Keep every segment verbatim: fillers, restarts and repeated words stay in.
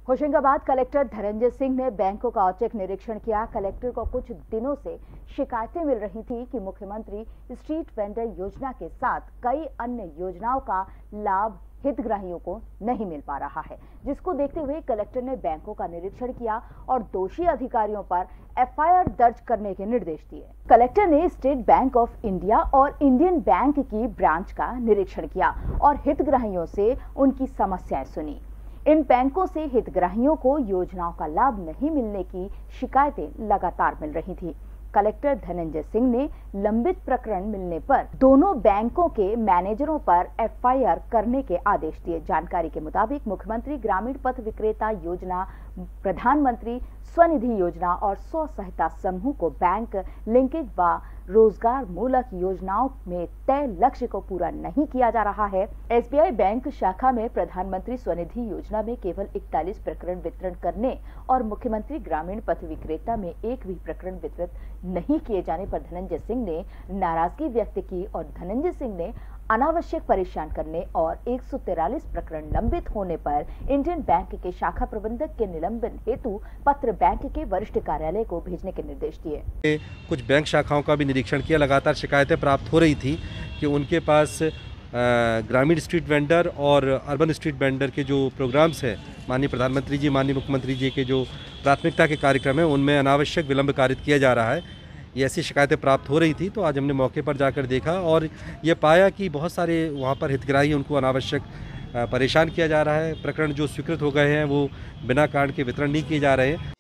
Hoshangabad collector Dhananjay Singh ने बैंकों का औचक निरीक्षण किया। कलेक्टर को कुछ दिनों से शिकायतें मिल रही थी कि मुख्यमंत्री स्ट्रीट वेंडर योजना के साथ कई अन्य योजनाओं का लाभ हितग्राहियों को नहीं मिल पा रहा है, जिसको देखते हुए कलेक्टर ने बैंकों का निरीक्षण किया और दोषी अधिकारियों पर एफ आई आर दर्ज करने के निर्देश दिए। कलेक्टर ने स्टेट बैंक ऑफ इंडिया और इंडियन बैंक की ब्रांच का निरीक्षण किया और हितग्राहियों से उनकी समस्याएं सुनी। इन बैंकों से हितग्राहियों को योजनाओं का लाभ नहीं मिलने की शिकायतें लगातार मिल रही थी। कलेक्टर धनंजय सिंह ने लंबित प्रकरण मिलने पर दोनों बैंकों के मैनेजरों पर एफ आई आर करने के आदेश दिए। जानकारी के मुताबिक मुख्यमंत्री ग्रामीण पथ विक्रेता योजना, प्रधानमंत्री स्वनिधि योजना और स्व सहायता समूह को बैंक लिंकेज व रोजगार मूलक योजनाओं में तय लक्ष्य को पूरा नहीं किया जा रहा है। एस बी आई बैंक शाखा में प्रधानमंत्री स्वनिधि योजना में केवल इकतालीस प्रकरण वितरण करने और मुख्यमंत्री ग्रामीण पथ विक्रेता में एक भी प्रकरण वितरित नहीं किए जाने पर धनंजय सिंह ने नाराजगी व्यक्त की और धनंजय सिंह ने अनावश्यक परेशान करने और एक सौ तिरालीस प्रकरण लंबित होने पर इंडियन बैंक के शाखा प्रबंधक के निलंबन हेतु पत्र बैंक के वरिष्ठ कार्यालय को भेजने के निर्देश दिए। कुछ बैंक शाखाओं का भी निरीक्षण किया। लगातार शिकायतें प्राप्त हो रही थी कि उनके पास ग्रामीण स्ट्रीट वेंडर और अर्बन स्ट्रीट वेंडर के जो प्रोग्राम्स हैं, माननीय प्रधानमंत्री जी, माननीय मुख्यमंत्री जी के जो प्राथमिकता के कार्यक्रम हैं, उनमें अनावश्यक विलंब कारित किया जा रहा है। ये ऐसी शिकायतें प्राप्त हो रही थी, तो आज हमने मौके पर जाकर देखा और ये पाया कि बहुत सारे वहाँ पर हितग्राही, उनको अनावश्यक परेशान किया जा रहा है। प्रकरण जो स्वीकृत हो गए हैं वो बिना कारण के वितरण नहीं किए जा रहे हैं।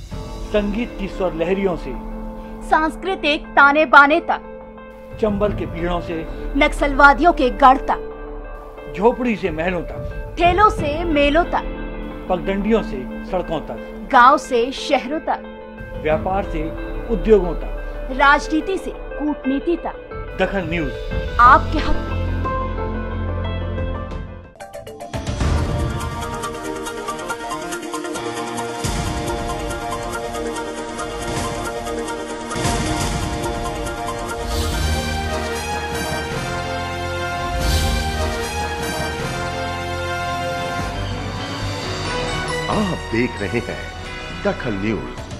संगीत की स्वर लहरियों से सांस्कृतिक ताने बाने तक, चंबल के पीड़ों से नक्सलवादियों के गढ़ तक, झोपड़ी से महलों तक, ठेलों से मेलों तक, पगडंडियों से सड़कों तक, गांव से शहरों तक, व्यापार से उद्योगों तक, राजनीति से कूटनीति तक, दखल न्यूज आपके हक में। आप देख रहे हैं दखल न्यूज।